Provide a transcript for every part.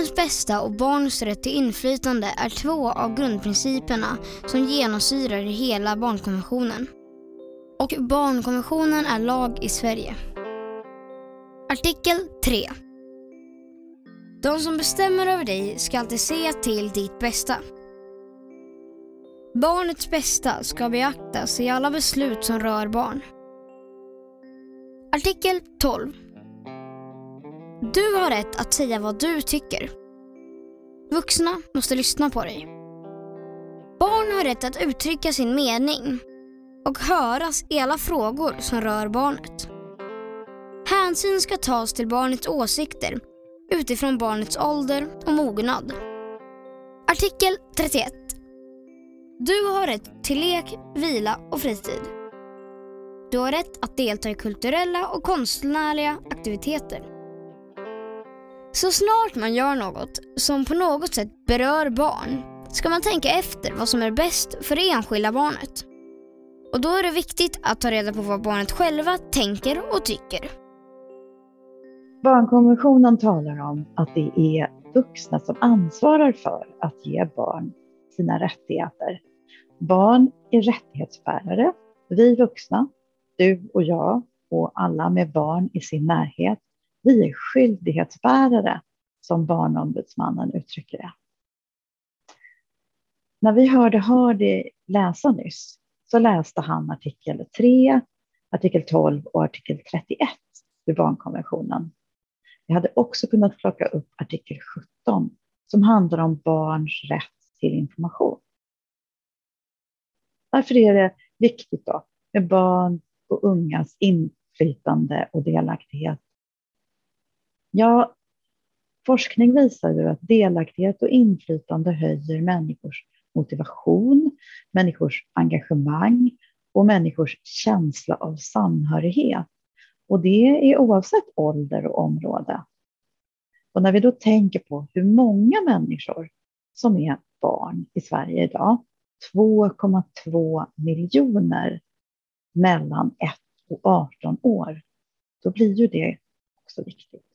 Barnets bästa och barns rätt till inflytande är två av grundprinciperna som genomsyrar hela barnkonventionen. Och barnkonventionen är lag i Sverige. Artikel 3. De som bestämmer över dig ska alltid se till ditt bästa. Barnets bästa ska beaktas i alla beslut som rör barn. Artikel 12. Du har rätt att säga vad du tycker. Vuxna måste lyssna på dig. Barn har rätt att uttrycka sin mening och höras i alla frågor som rör barnet. Hänsyn ska tas till barnets åsikter utifrån barnets ålder och mognad. Artikel 31. Du har rätt till lek, vila och fritid. Du har rätt att delta i kulturella och konstnärliga aktiviteter. Så snart man gör något som på något sätt berör barn ska man tänka efter vad som är bäst för det enskilda barnet. Och då är det viktigt att ta reda på vad barnet själva tänker och tycker. Barnkonventionen talar om att det är vuxna som ansvarar för att ge barn sina rättigheter. Barn är rättighetsbärare. Vi vuxna, du och jag och alla med barn i sin närhet, vi är skyldighetsbärare, som Barnombudsmannen uttrycker det. När vi hörde Hardy läsa nyss så läste han artikel 3, artikel 12 och artikel 31 i barnkonventionen. Vi hade också kunnat plocka upp artikel 17 som handlar om barns rätt till information. Varför är det viktigt då med barn och ungas inflytande och delaktighet? Ja, forskning visar ju att delaktighet och inflytande höjer människors motivation, människors engagemang och människors känsla av samhörighet. Och det är oavsett ålder och område. Och när vi då tänker på hur många människor som är barn i Sverige idag, 2,2 miljoner mellan 1 och 18 år, då blir ju det också viktigt.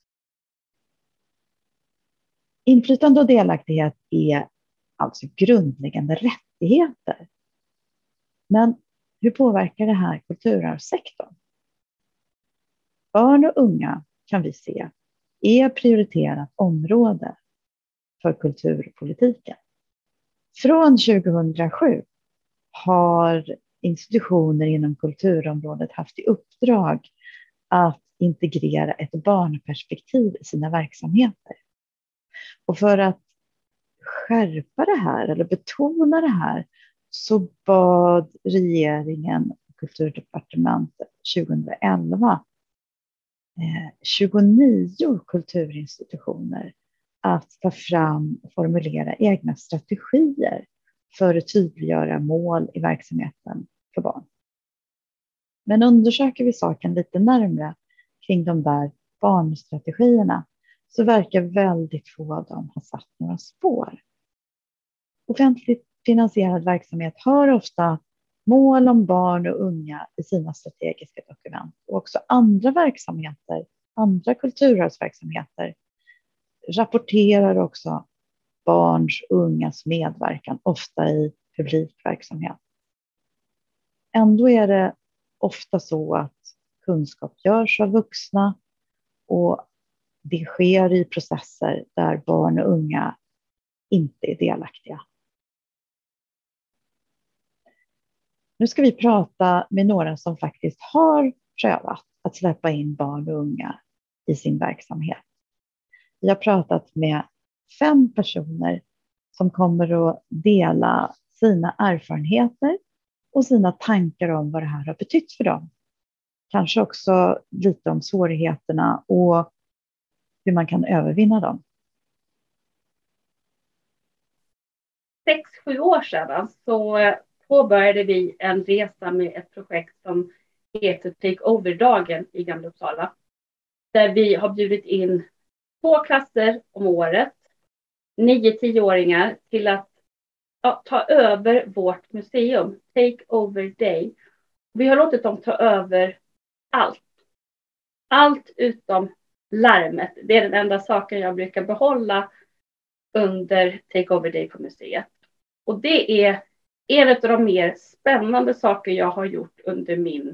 Inflytande och delaktighet är alltså grundläggande rättigheter. Men hur påverkar det här kulturarvssektorn? Barn och unga kan vi se är prioriterat område för kulturpolitiken. Från 2007 har institutioner inom kulturområdet haft i uppdrag att integrera ett barnperspektiv i sina verksamheter. Och för att skärpa det här eller betona det här så bad regeringen och Kulturdepartementet 2011 29 kulturinstitutioner att ta fram och formulera egna strategier för att tydliggöra mål i verksamheten för barn. Men undersöker vi saken lite närmare kring de där barnstrategierna så verkar väldigt få av dem ha satt några spår. Offentligt finansierad verksamhet har ofta mål om barn och unga i sina strategiska dokument. Och också andra verksamheter, andra kulturarvsverksamheter rapporterar också barns och ungas medverkan, ofta i publikverksamhet. Ändå är det ofta så att kunskap görs av vuxna och det sker i processer där barn och unga inte är delaktiga. Nu ska vi prata med några som faktiskt har prövat att släppa in barn och unga i sin verksamhet. Vi har pratat med 5 personer som kommer att dela sina erfarenheter och sina tankar om vad det här har betytt för dem. Kanske också lite om svårigheterna och hur man kan övervinna dem. 6-7 år sedan så påbörjade vi en resa med ett projekt som heter Take Over-dagen i Gamla Uppsala. Där vi har bjudit in 2 klasser om året, 9-10-åringar, till att ta över vårt museum, Take Over Day. Vi har låtit dem ta över allt. Allt utom larmet. Det är den enda saken jag brukar behålla under Takeover Day på museet. Och det är en av de mer spännande saker jag har gjort under min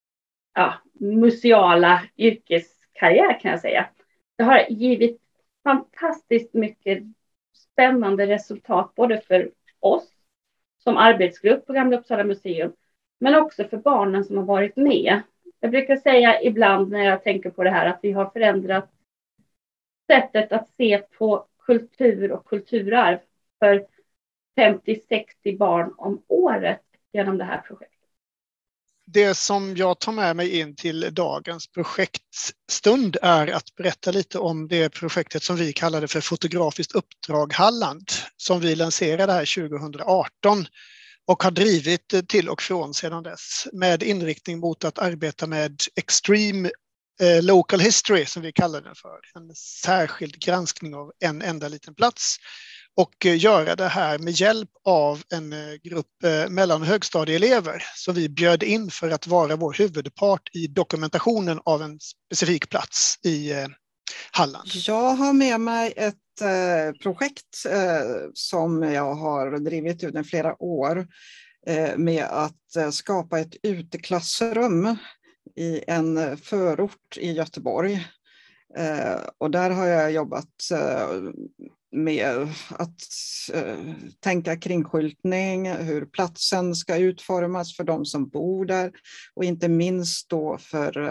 museala yrkeskarriär, kan jag säga. Det har givit fantastiskt mycket spännande resultat både för oss som arbetsgrupp på Gamla Uppsala museum, men också för barnen som har varit med. Jag brukar säga ibland när jag tänker på det här att vi har förändrat sättet att se på kultur och kulturarv för 50-60 barn om året genom det här projektet. Det som jag tar med mig in till dagens projektstund är att berätta lite om det projektet som vi kallade för Fotografiskt uppdrag Halland, som vi lanserade här 2018 och har drivit till och från sedan dess, med inriktning mot att arbeta med extreme local history, som vi kallar den för. En särskild granskning av en enda liten plats. Och göra det här med hjälp av en grupp mellan- och högstadieelever som vi bjöd in för att vara vår huvudpart i dokumentationen av en specifik plats i Halland. Jag har med mig ett projekt som jag har drivit under flera år med att skapa ett uteklassrum i en förort i Göteborg. Och där har jag jobbat med att tänka kring skyltning, hur platsen ska utformas för de som bor där och inte minst då för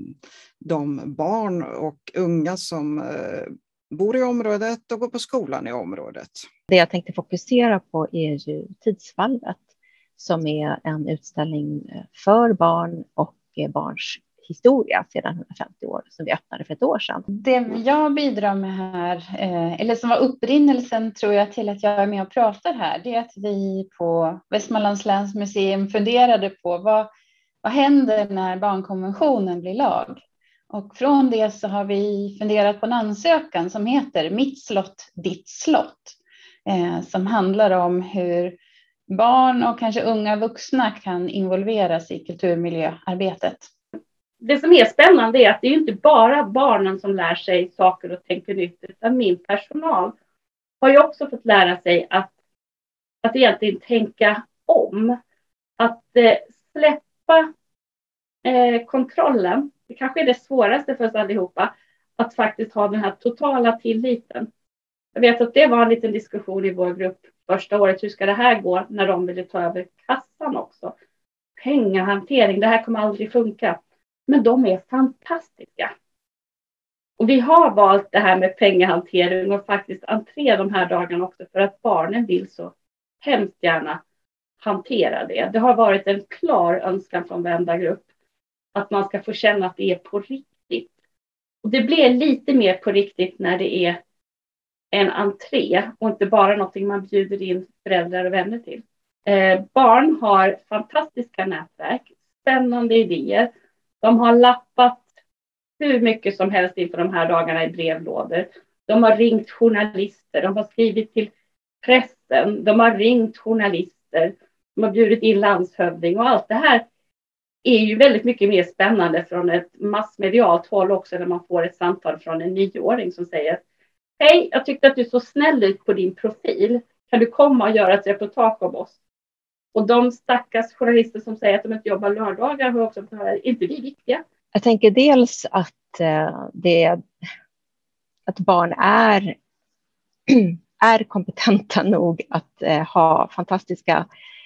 de barn och unga som bor i området och går på skolan i området. Det jag tänkte fokusera på är ju Tidsvalvet, som är en utställning för barn och barns historia sedan 150 år, som vi öppnade för ett år sedan. Det jag bidrar med här, eller som var upprinnelsen tror jag till att jag är med och pratar här, det är att vi på Västmanlands läns museum funderade på vad händer när barnkonventionen blir lag? Och från det så har vi funderat på en ansökan som heter Mitt slott, ditt slott, som handlar om hur barn och kanske unga vuxna kan involveras i kulturmiljöarbetet. Det som är spännande är att det är inte bara barnen som lär sig saker och tänker nytt, utan min personal har ju också fått lära sig att egentligen tänka om. Att släppa kontrollen. Det kanske är det svåraste för oss allihopa, att faktiskt ha den här totala tilliten. Jag vet att det var en liten diskussion i vår grupp första året. Hur ska det här gå när de ville ta över kassan också? Pengahantering, det här kommer aldrig funka. Men de är fantastiska. Och vi har valt det här med pengahantering och faktiskt entré de här dagarna också för att barnen vill så hemskt gärna hantera det. Det har varit en klar önskan från varenda grupp att man ska få känna att det är på riktigt. Och det blir lite mer på riktigt när det är en entré och inte bara någonting man bjuder in föräldrar och vänner till. Barn har fantastiska nätverk, spännande idéer. De har lappat hur mycket som helst inför de här dagarna i brevlådor. De har ringt journalister, de har skrivit till pressen, de har ringt journalister, de har bjudit in landshövding och allt det här är ju väldigt mycket mer spännande från ett massmedialt håll också, när man får ett samtal från en 9-åring som säger: hej, jag tyckte att du så snäll ut på din profil. Kan du komma och göra ett reportage om oss? Och de stackars journalister som säger att de inte jobbar lördagar har också är inte vi viktiga. Jag tänker dels att att barn är kompetenta nog att ha fantastiska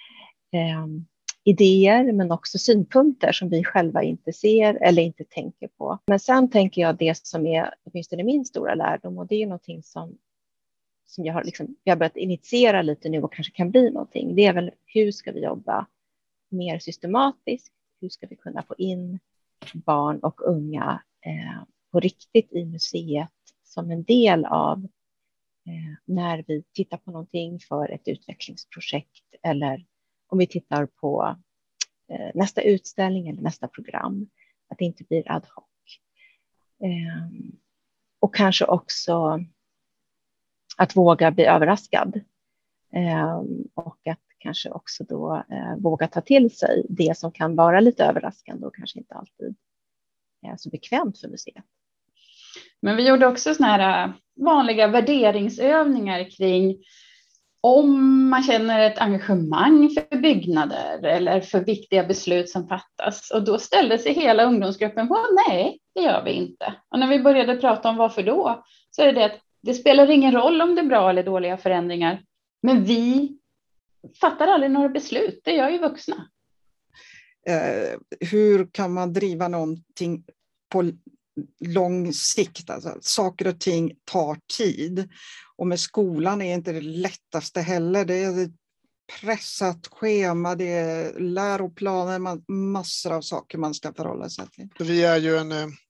idéer, men också synpunkter som vi själva inte ser eller inte tänker på. Men sen tänker jag det som är åtminstone min stora lärdom, och det är någonting som jag har börjat initiera lite nu och kanske kan bli någonting. Det är väl, hur ska vi jobba mer systematiskt? Hur ska vi kunna få in barn och unga på riktigt i museet som en del av när vi tittar på någonting för ett utvecklingsprojekt, eller om vi tittar på nästa utställning eller nästa program, att det inte blir ad hoc. Och kanske också att våga bli överraskad. Och att kanske också då våga ta till sig det som kan vara lite överraskande och kanske inte alltid så bekvämt för museet. Men vi gjorde också såna här vanliga värderingsövningar kring om man känner ett engagemang för byggnader eller för viktiga beslut som fattas. Och då ställde sig hela ungdomsgruppen på nej, det gör vi inte. Och när vi började prata om varför då, så är det att det spelar ingen roll om det är bra eller dåliga förändringar. Men vi fattar aldrig några beslut, det gör ju vuxna. Hur kan man driva någonting på lång sikt? Alltså, saker och ting tar tid. Och med skolan är inte det lättaste heller. Det är ett pressat schema, det är läroplaner, massor av saker man ska förhålla sig till. Vi är ju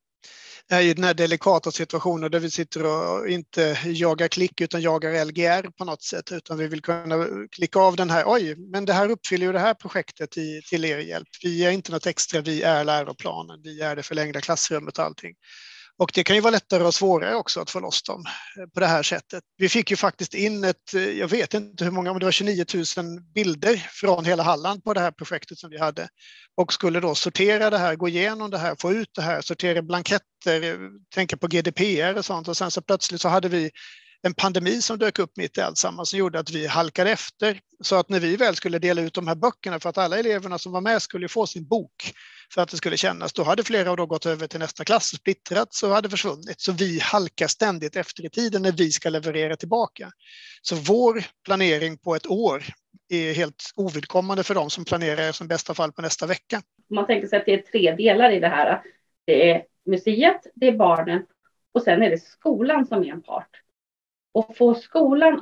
i den här delikata situationen där vi sitter och inte jagar klick utan jagar LGR på något sätt, utan vi vill kunna klicka av den här, oj, men det här uppfyller ju det här projektet till er hjälp. Vi är inte något extra, vi är läroplanen, vi är det förlängda klassrummet och allting. Och det kan ju vara lättare och svårare också att få loss dem på det här sättet. Vi fick ju faktiskt in jag vet inte hur många, men det var 29 000 bilder från hela Halland på det här projektet som vi hade. Och skulle då sortera det här, gå igenom det här, få ut det här, sortera blanketter, tänka på GDPR och sånt. Och sen så plötsligt så hade vi en pandemi som dök upp mitt i alltsammans som gjorde att vi halkade efter. Så att när vi väl skulle dela ut de här böckerna för att alla eleverna som var med skulle få sin bok för att det skulle kännas, då hade flera av dem gått över till nästa klass och splittrat så hade försvunnit. Så vi halkar ständigt efter i tiden när vi ska leverera tillbaka. Så vår planering på ett år är helt ovidkommande för dem som planerar som bästa fall på nästa vecka. Man tänker sig att det är 3 delar i det här. Det är museet, det är barnen och sen är det skolan som är en part. Och få skolan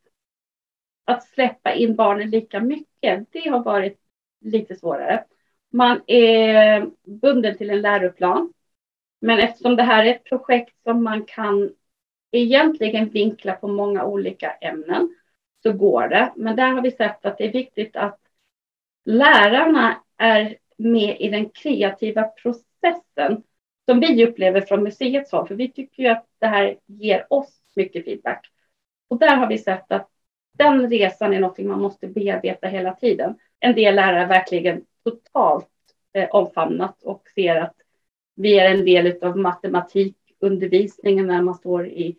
att släppa in barnen lika mycket, det har varit lite svårare. Man är bunden till en läroplan. Men eftersom det här är ett projekt som man kan egentligen vinkla på många olika ämnen så går det. Men där har vi sett att det är viktigt att lärarna är med i den kreativa processen som vi upplever från museets håll. För vi tycker ju att det här ger oss mycket feedback. Och där har vi sett att den resan är något man måste bearbeta hela tiden. En del lärare verkligen totalt omfamnat och ser att vi är en del av matematikundervisningen när man står i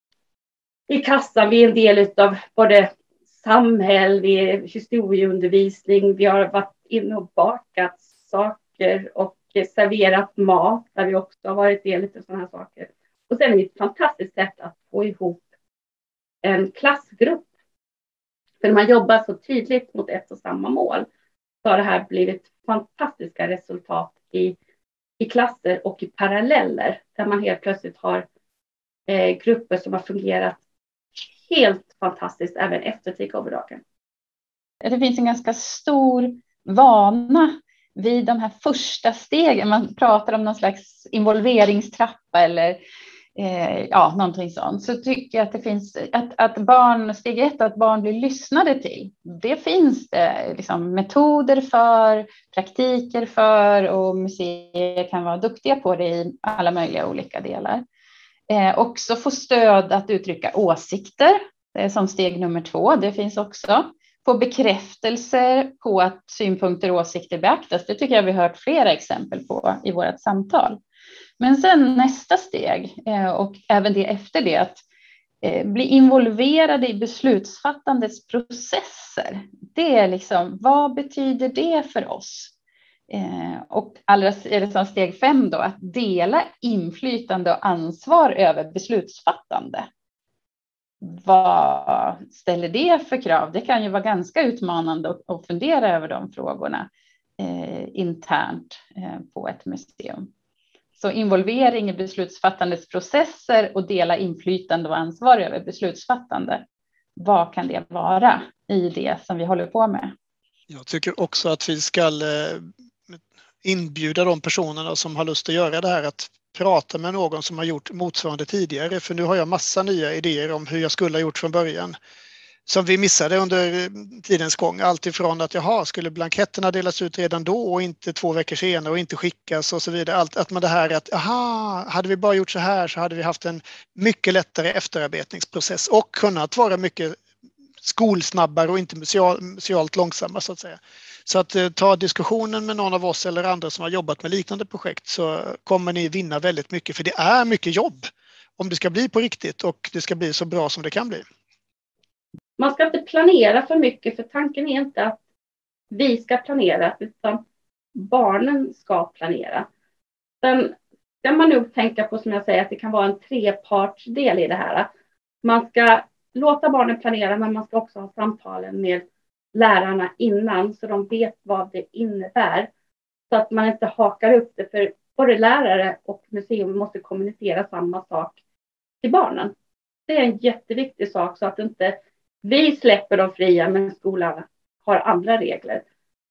kassan. Vi är en del av både samhälle, vi är historieundervisning, vi har varit inne och bakat saker och serverat mat där vi också har varit del av sådana här saker. Och sen är det ett fantastiskt sätt att få ihop en klassgrupp. För när man jobbar så tydligt mot ett och samma mål så har det här blivit fantastiska resultat i klasser och i paralleller där man helt plötsligt har grupper som har fungerat helt fantastiskt även efter takeover-dagen. Det finns en ganska stor vana vid de här första stegen. Man pratar om någon slags involveringstrappa eller någonting sånt. Så tycker jag att det finns att barn, steg 1, att barn blir lyssnade till. Det finns det liksom metoder för, praktiker för och museer kan vara duktiga på det i alla möjliga olika delar. Också få stöd att uttrycka åsikter. Det är som steg nummer 2. Det finns också. Få bekräftelser på att synpunkter och åsikter beaktas. Det tycker jag vi har hört flera exempel på i vårt samtal. Men sen nästa steg och även det efter det att bli involverade i beslutsfattandets processer. Det är liksom, vad betyder det för oss? Och allra är det som steg 5 då att dela inflytande och ansvar över beslutsfattande. Vad ställer det för krav? Det kan ju vara ganska utmanande att fundera över de frågorna internt på ett museum. Så involvering i beslutsfattandets processer och dela inflytande och ansvar över beslutsfattande. Vad kan det vara i det som vi håller på med? Jag tycker också att vi ska inbjuda de personerna som har lust att göra det här att prata med någon som har gjort motsvarande tidigare. För nu har jag massa nya idéer om hur jag skulle ha gjort från början. Som vi missade under tidens gång. Allt ifrån att skulle blanketterna delas ut redan då och inte 2 veckor senare och inte skickas och så vidare. Att man det här att hade vi bara gjort så här så hade vi haft en mycket lättare efterarbetningsprocess och kunnat vara mycket skolsnabbare och inte musealt långsamma så att säga. Så att ta diskussionen med någon av oss eller andra som har jobbat med liknande projekt så kommer ni vinna väldigt mycket för det är mycket jobb om det ska bli på riktigt och det ska bli så bra som det kan bli. Man ska inte planera för mycket, för tanken är inte att vi ska planera, utan barnen ska planera. Sen ska man nog tänka på, som jag säger, att det kan vara en trepartsdel i det här. Man ska låta barnen planera, men man ska också ha samtalen med lärarna innan så de vet vad det innebär. Så att man inte hakar upp det, för både lärare och museum måste kommunicera samma sak till barnen. Det är en jätteviktig sak, så att inte vi släpper dem fria men skolan har andra regler.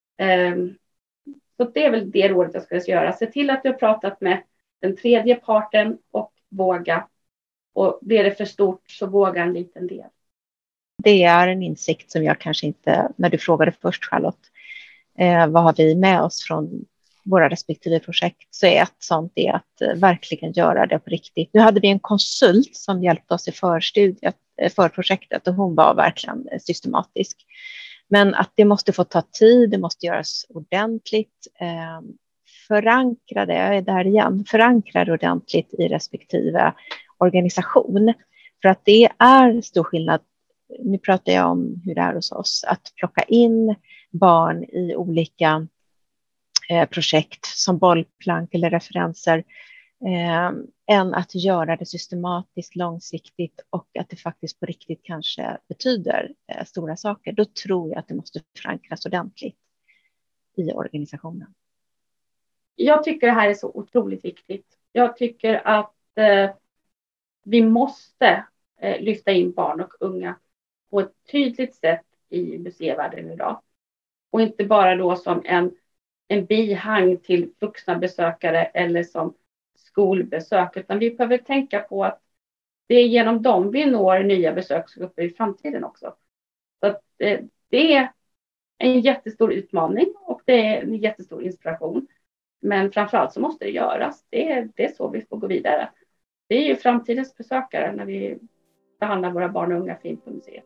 Så det är väl det rådet jag skulle göra. Se till att du har pratat med den tredje parten och våga. Och blir det för stort så våga en liten del. Det är en insikt som jag kanske inte, när du frågade först Charlotte, vad har vi med oss från våra respektive projekt, så är ett sånt är att verkligen göra det på riktigt. Nu hade vi en konsult som hjälpte oss i förprojektet och hon var verkligen systematisk. Men att det måste få ta tid, det måste göras ordentligt. Förankra det, jag är där igen, förankra det ordentligt i respektive organisation. För att det är stor skillnad, nu pratar jag om hur det är hos oss, att plocka in barn i olika projekt som bollplank eller referenser än att göra det systematiskt, långsiktigt och att det faktiskt på riktigt kanske betyder stora saker. Då tror jag att det måste förankras ordentligt i organisationen. Jag tycker det här är så otroligt viktigt. Jag tycker att vi måste lyfta in barn och unga på ett tydligt sätt i museivärlden idag. Och inte bara då som en bihang till vuxna besökare eller som skolbesök, utan vi behöver tänka på att det är genom dem vi når nya besöksgrupper i framtiden också. Så att det är en jättestor utmaning och det är en jättestor inspiration. Men framförallt så måste det göras. Det är så vi får gå vidare. Det är ju framtidens besökare när vi behandlar våra barn och unga fint på museet.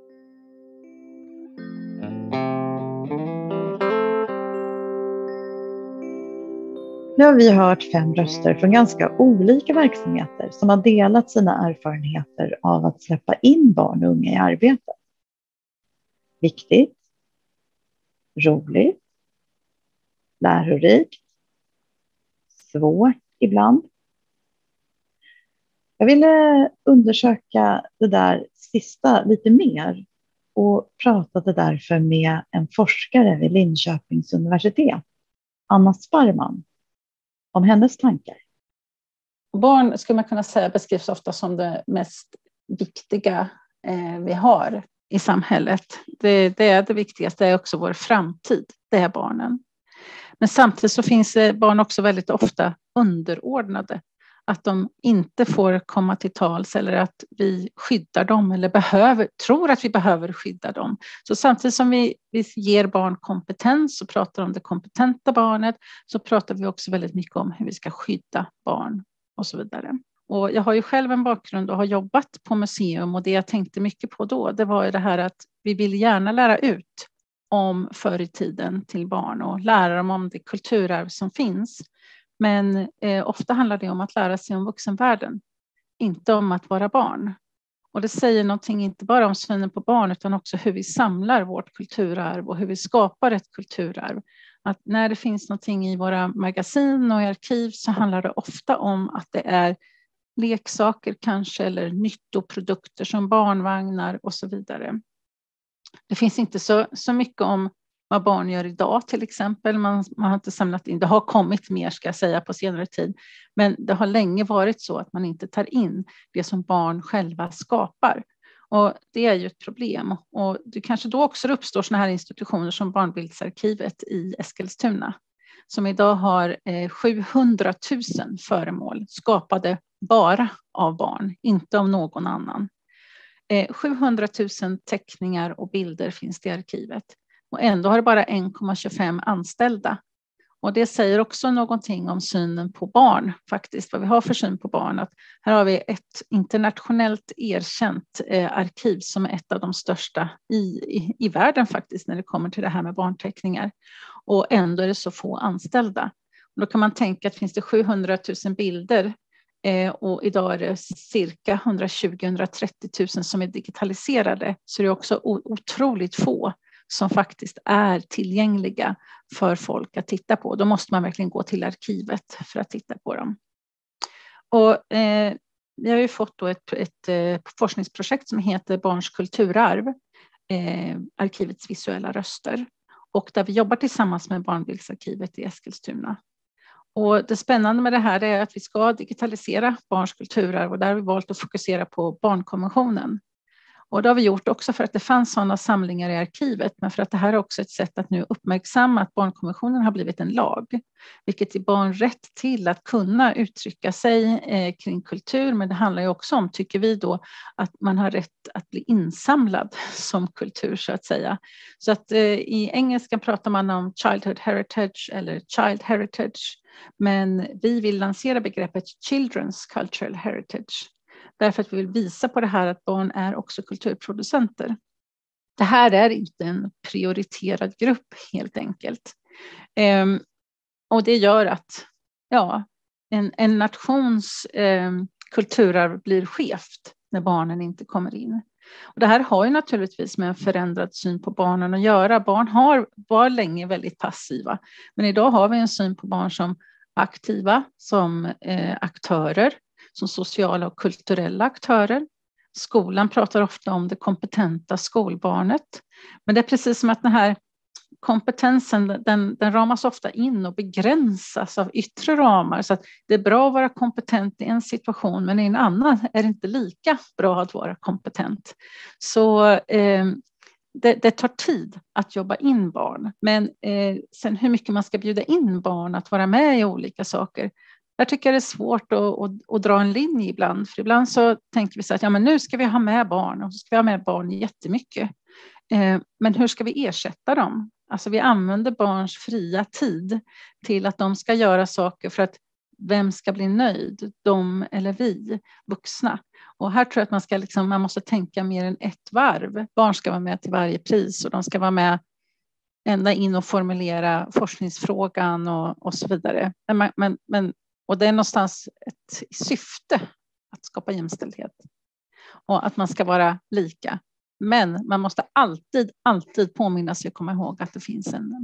Nu har vi hört 5 röster från ganska olika verksamheter som har delat sina erfarenheter av att släppa in barn och unga i arbetet. Viktigt, roligt, lärorikt, svårt ibland. Jag ville undersöka det där sista lite mer och pratade därför med en forskare vid Linköpings universitet, Anna Sparman, om hennes tankar. Barn skulle man kunna säga beskrivs ofta som det mest viktiga vi har i samhället. Det är det viktigaste, det är också vår framtid, det är barnen. Men samtidigt så finns barn också väldigt ofta underordnade. Att de inte får komma till tals eller att vi skyddar dem eller tror att vi behöver skydda dem. Så samtidigt som vi ger barn kompetens och pratar om det kompetenta barnet, så pratar vi också väldigt mycket om hur vi ska skydda barn och så vidare. Och jag har ju själv en bakgrund och har jobbat på museum, och det jag tänkte mycket på då, det var ju det här att vi vill gärna lära ut om förr i tiden till barn och lära dem om det kulturarv som finns. Men ofta handlar det om att lära sig om vuxenvärlden, inte om att vara barn. Och det säger någonting inte bara om synen på barn, utan också hur vi samlar vårt kulturarv och hur vi skapar ett kulturarv. Att när det finns någonting i våra magasin och i arkiv så handlar det ofta om att det är leksaker kanske eller nyttoprodukter som barnvagnar och så vidare. Det finns inte så mycket om vad barn gör idag till exempel. Man har inte samlat in, det har kommit mer ska jag säga på senare tid. Men det har länge varit så att man inte tar in det som barn själva skapar. Och det är ju ett problem. Och det kanske då också uppstår såna här institutioner som Barnbildsarkivet i Eskilstuna. Som idag har 700 000 föremål skapade bara av barn, inte av någon annan. 700 000 teckningar och bilder finns det i arkivet. Och ändå har det bara 1,25 anställda. Och det säger också någonting om synen på barn faktiskt. Vad vi har för syn på barn. Att här har vi ett internationellt erkänt arkiv som är ett av de största i världen faktiskt. När det kommer till det här med barnteckningar. Och ändå är det så få anställda. Och då kan man tänka att finns det 700 000 bilder Och idag är det cirka 120-130 000 som är digitaliserade. Så det är också otroligt få som faktiskt är tillgängliga för folk att titta på. Då måste man verkligen gå till arkivet för att titta på dem. Och vi har ju fått då ett forskningsprojekt som heter Barns kulturarv, arkivets visuella röster. Och där vi jobbar tillsammans med Barnbildsarkivet i Eskilstuna. Och det spännande med det här är att vi ska digitalisera barns kulturarv, och där har vi valt att fokusera på barnkonventionen. Och det har vi gjort också för att det fanns sådana samlingar i arkivet, men för att det här är också ett sätt att nu uppmärksamma att barnkonventionen har blivit en lag, vilket ger barn rätt till att kunna uttrycka sig kring kultur. Men det handlar ju också om, tycker vi då, att man har rätt att bli insamlad som kultur, så att säga. Så att i engelska pratar man om childhood heritage eller child heritage, men vi vill lansera begreppet children's cultural heritage. Därför att vi vill visa på det här att barn är också kulturproducenter. Det här är inte en prioriterad grupp helt enkelt. Och det gör att en nations kulturarv blir skevt när barnen inte kommer in. Och det här har ju naturligtvis med en förändrad syn på barnen att göra. Barn var länge väldigt passiva, men idag har vi en syn på barn som aktiva, som aktörer, som sociala och kulturella aktörer. Skolan pratar ofta om det kompetenta skolbarnet. Men det är precis som att den här kompetensen, den ramas ofta in och begränsas av yttre ramar. Så att det är bra att vara kompetent i en situation, men i en annan är det inte lika bra att vara kompetent. Så det tar tid att jobba in barn. Men sen hur mycket man ska bjuda in barn att vara med i olika saker. Jag tycker det är svårt att dra en linje ibland. För ibland så tänker vi så att men nu ska vi ha med barn, och så ska vi ha med barn jättemycket. Men hur ska vi ersätta dem? Alltså vi använder barns fria tid till att de ska göra saker för att vem ska bli nöjd? De eller vi vuxna. Och här tror jag att man måste tänka mer än ett varv. Barn ska vara med till varje pris, och de ska vara med ända in och formulera forskningsfrågan och så vidare. Och det är någonstans ett syfte att skapa jämställdhet och att man ska vara lika. Men man måste alltid påminna sig och komma ihåg att det finns en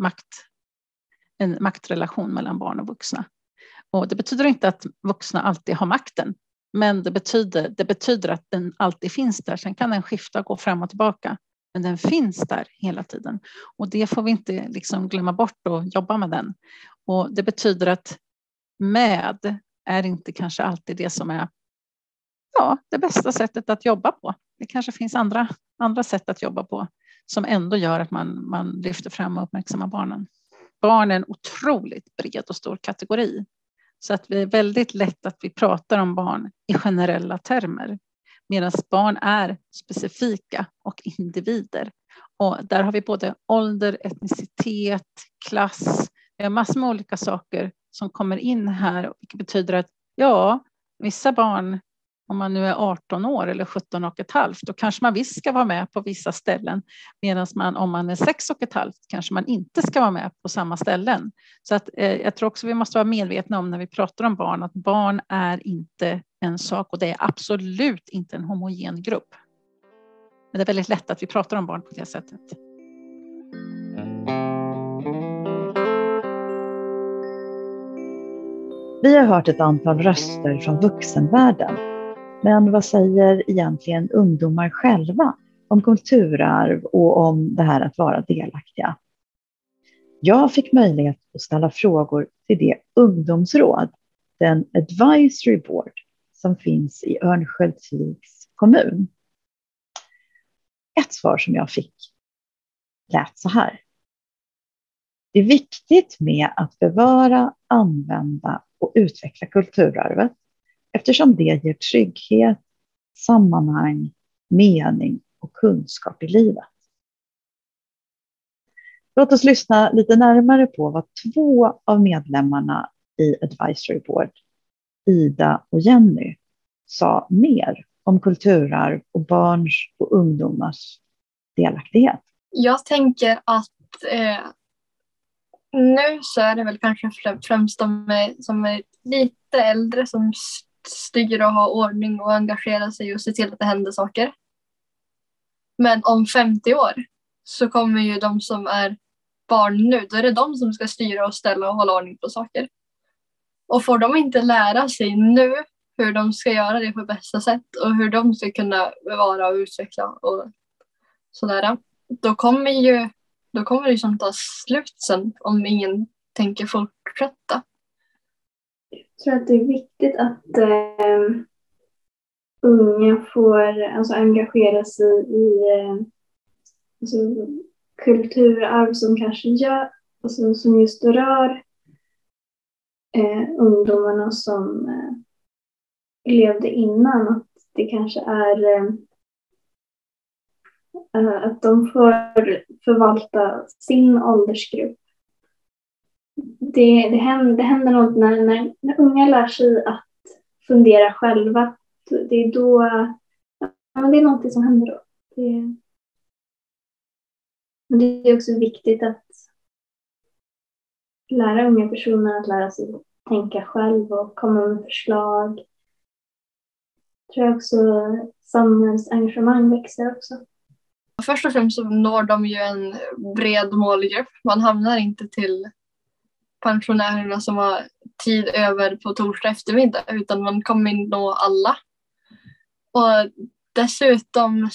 maktrelation mellan barn och vuxna. Och det betyder inte att vuxna alltid har makten, men det betyder att den alltid finns där. Sen kan den skifta och gå fram och tillbaka, men den finns där hela tiden. Och det får vi inte glömma bort och jobba med den. Och det betyder att med är inte kanske alltid det som är det bästa sättet att jobba på. Det kanske finns andra sätt att jobba på som ändå gör att man lyfter fram och uppmärksammar barnen. Barn är en otroligt bred och stor kategori. Så att det är väldigt lätt att vi pratar om barn i generella termer. Medan barn är specifika och individer. Och där har vi både ålder, etnicitet, klass. Vi har massor med olika saker som kommer in här. Vilket betyder att vissa barn, om man nu är 18 år eller 17 och ett halvt, då kanske man visst ska vara med på vissa ställen. Medan om man är 6 och ett halvt kanske man inte ska vara med på samma ställen. Så att, jag tror också vi måste vara medvetna om när vi pratar om barn att barn är inte en sak, och det är absolut inte en homogen grupp. Men det är väldigt lätt att vi pratar om barn på det sättet. Vi har hört ett antal röster från vuxenvärlden. Men vad säger egentligen ungdomar själva om kulturarv och om det här att vara delaktiga? Jag fick möjlighet att ställa frågor till det ungdomsråd, den advisory board som finns i Örnsköldsviks kommun. Ett svar som jag fick lät så här. Det är viktigt med att bevara, använda och utveckla kulturarvet eftersom det ger trygghet, sammanhang, mening och kunskap i livet. Låt oss lyssna lite närmare på vad 2 av medlemmarna i Advisory Board, Ida och Jenny, sa mer om kulturarv och barns och ungdomars delaktighet. Jag tänker att nu så är det väl kanske främst de som är lite äldre som styra och ha ordning och engagera sig och se till att det händer saker. Men om 50 år så kommer ju de som är barn nu, då är det de som ska styra och ställa och hålla ordning på saker. Och får de inte lära sig nu hur de ska göra det på bästa sätt och hur de ska kunna bevara och utveckla och sådär, då kommer det som ta slut sen om ingen tänker fortsätta. Jag tror att det är viktigt att unga får engagera sig i kulturarv som kanske gör, som just rör ungdomarna som levde innan. Att det kanske är att de får förvalta sin åldersgrupp. Det händer något när unga lär sig att fundera själva. Det är då det är något som händer då. Det är också viktigt att lära unga personer att lära sig tänka själv och komma med förslag. Jag tror också samhällsengagemang växer också. Först och främst så når de ju en bred målgrupp. Man hamnar inte till pensionärerna som har tid över på torsdag eftermiddag, utan man kommer nå alla. Och dessutom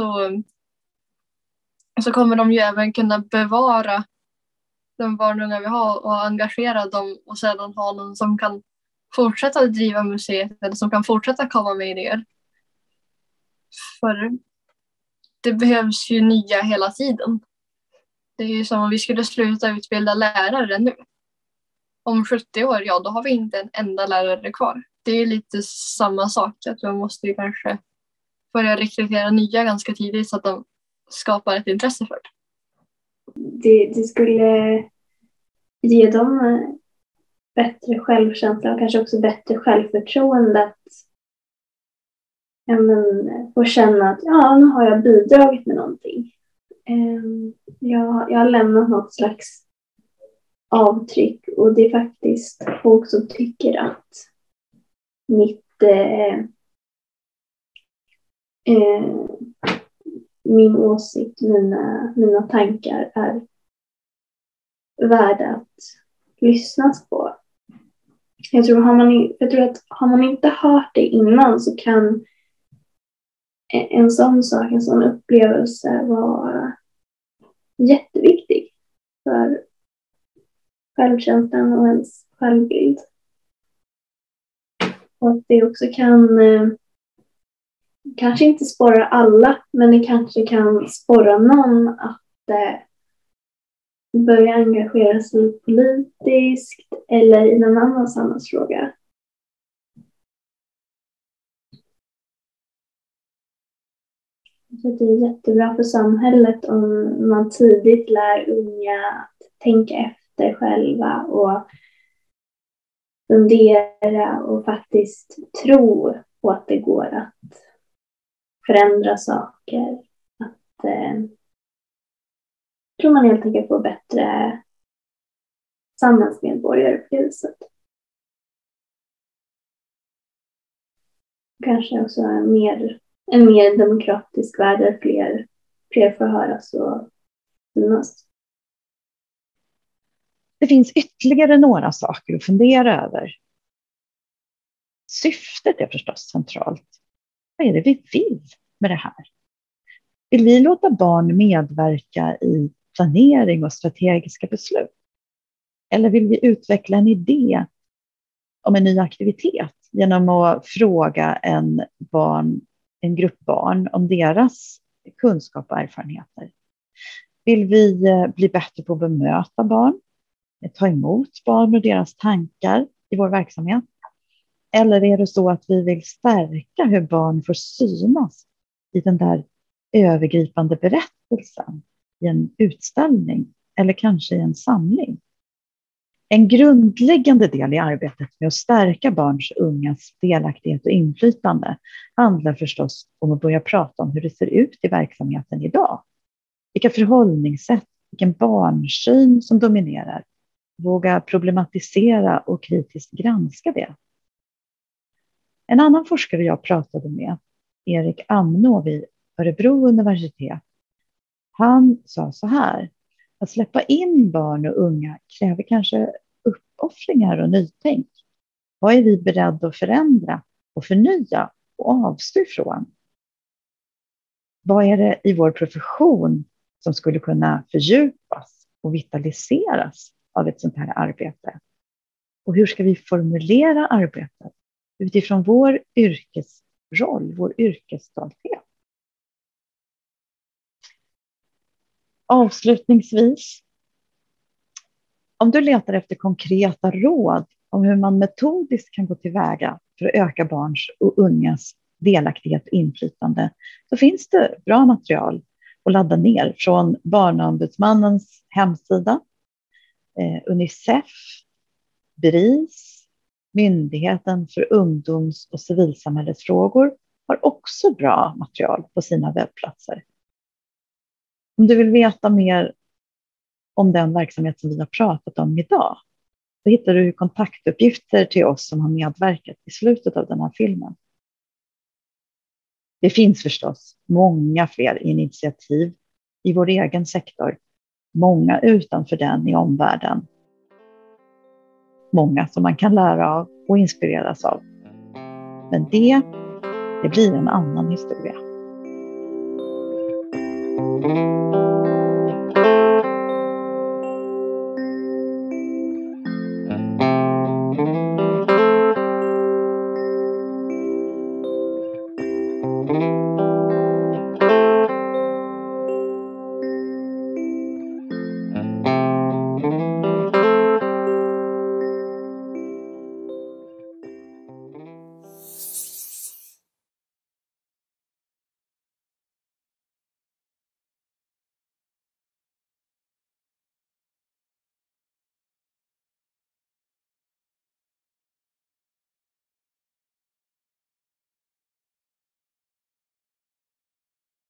så kommer de ju även kunna bevara de barn och unga vi har och engagera dem och sedan ha någon som kan fortsätta driva museet eller som kan fortsätta komma med idéer. För det behövs ju nya hela tiden. Det är ju som om vi skulle sluta utbilda lärare nu. Om 70 år, ja, då har vi inte en enda lärare kvar. Det är lite samma sak, att man måste ju kanske börja rekrytera nya ganska tidigt så att de skapar ett intresse för det. Det skulle ge dem bättre självkänsla och kanske också bättre självförtroende att få känna att nu har jag bidragit med någonting. Jag har lämnat något slags avtryck och det är faktiskt folk som tycker att min åsikt, mina tankar är värda att lyssnas på. Jag tror att har man inte hört det innan så kan en sån upplevelse vara jätteviktig för självkänslan och ens självbild. Och att det också kan kanske inte sporra alla, men det kanske kan sporra någon att börja engagera sig politiskt eller i någon annan samhällsfråga. Så det är jättebra för samhället om man tidigt lär unga att tänka efter själva och fundera och faktiskt tro på att det går att förändra saker. Att tror man helt enkelt får bättre samhällsmedborgare på det sättet. Kanske också en mer demokratisk värld där fler får höras och synas. Det finns ytterligare några saker att fundera över. Syftet är förstås centralt. Vad är det vi vill med det här? Vill vi låta barn medverka i planering och strategiska beslut? Eller vill vi utveckla en idé om en ny aktivitet genom att fråga en grupp barn om deras kunskap och erfarenheter? Vill vi bli bättre på att bemöta barn? Ta emot barn och deras tankar i vår verksamhet? Eller är det så att vi vill stärka hur barn får synas i den där övergripande berättelsen i en utställning eller kanske i en samling? En grundläggande del i arbetet med att stärka barns och ungas delaktighet och inflytande handlar förstås om att börja prata om hur det ser ut i verksamheten idag. Vilka förhållningssätt, vilken barnsyn som dominerar. Våga problematisera och kritiskt granska det. En annan forskare jag pratade med, Erik Amnå vid Örebro universitet, han sa så här: att släppa in barn och unga kräver kanske uppoffringar och nytänk. Vad är vi beredda att förändra och förnya och avstå ifrån? Vad är det i vår profession som skulle kunna fördjupas och vitaliseras av ett sånt här arbete? Och hur ska vi formulera arbetet utifrån vår yrkesroll, vår yrkesstolthet? Avslutningsvis, om du letar efter konkreta råd om hur man metodiskt kan gå tillväga för att öka barns och ungas delaktighet och inflytande, så finns det bra material att ladda ner från Barnombudsmannens hemsida, Unicef, BRIS, Myndigheten för ungdoms- och civilsamhällesfrågor har också bra material på sina webbplatser. Om du vill veta mer om den verksamhet som vi har pratat om idag, så hittar du kontaktuppgifter till oss som har medverkat i slutet av den här filmen. Det finns förstås många fler initiativ i vår egen sektor, många utanför den i omvärlden. Många som man kan lära av och inspireras av. Men det blir en annan historia.